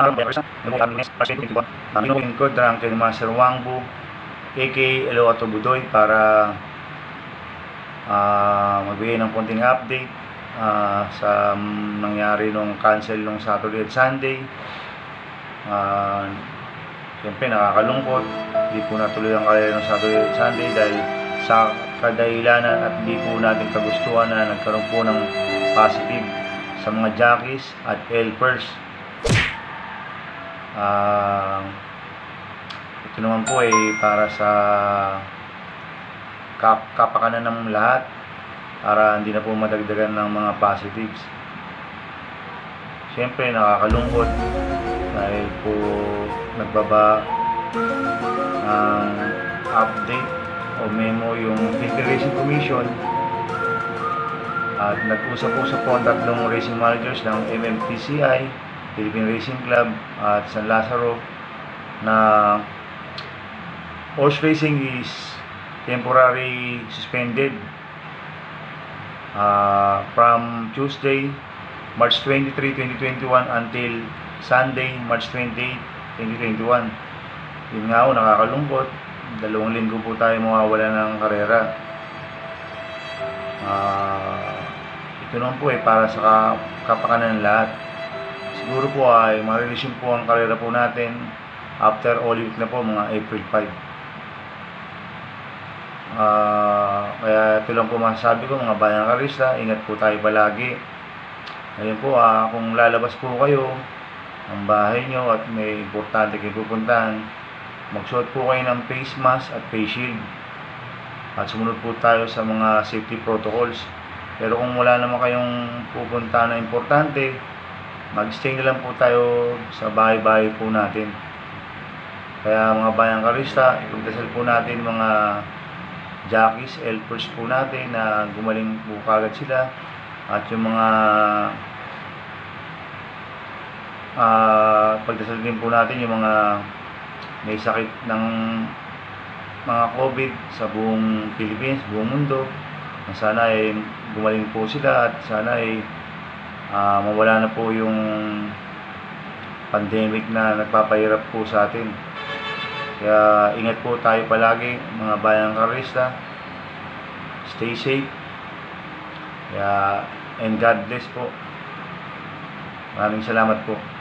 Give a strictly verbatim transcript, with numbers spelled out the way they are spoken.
araw, Biyernes na, ano po kami next Thursday twenty-one. Ang inyong lingkod ang kay Master Wangbu, A K A Eloato Budoy, para uh, magbigay ng konting update uh, sa nangyari nung cancel nung Saturday at Sunday. Uh, Siyempre nakakalungkot, hindi po natuloy ang karera ng Saturday at Sunday dahil sa kadahilanan at hindi po natin kagustuhan na nagkaroon po ng positive sa mga jockeys at helpers. Uh, ito naman po ay para sa kap kapakanan ng lahat, para hindi na po madagdagan ng mga positives. Siyempre nakakalungkot dahil po nagbaba ng update o memo yung Philippine Racing Commission at nag-usap-usap po ang tatlong racing managers ng M M T C I, Philippine Racing Club at San Lazaro na horse racing is temporary suspended uh, from Tuesday, March twenty-third, twenty twenty-one until Sunday, March twenty-eighth, twenty twenty-one. Yun nga o, nakakalungkot. Dalawang linggo po tayo mawawala ng karera. Uh, ito naman po ay para sa kapakanan ng lahat. Siguro po ay mariresume po ang karera po natin after Holy Week na po, mga April fifth. Uh, kaya ito lang po masasabi ko, mga bayang karista, ingat po tayo palagi. Ngayon po, uh, kung lalabas po kayo ang bahay nyo at may importante kayo pupuntahan, magsuot po kayo ng face mask at face shield at sumunod po tayo sa mga safety protocols. Pero kung wala naman kayong pupuntahan na importante, mag-stay na lang po tayo sa bahay-bahay po natin. Kaya mga bayang karista, ipagdasal po natin mga jockeys, helpers po natin na gumaling po kagad sila, at yung mga uh, pagdasal din po natin yung mga may sakit ng mga COVID sa buong Pilipinas, buong mundo, na sana ay gumaling po sila at sana ay uh, mawala na po yung pandemic na nagpapahirap po sa atin. Kaya ingat po tayo palagi mga bayang karista, stay safe. Kaya, and God bless po. Maraming salamat po.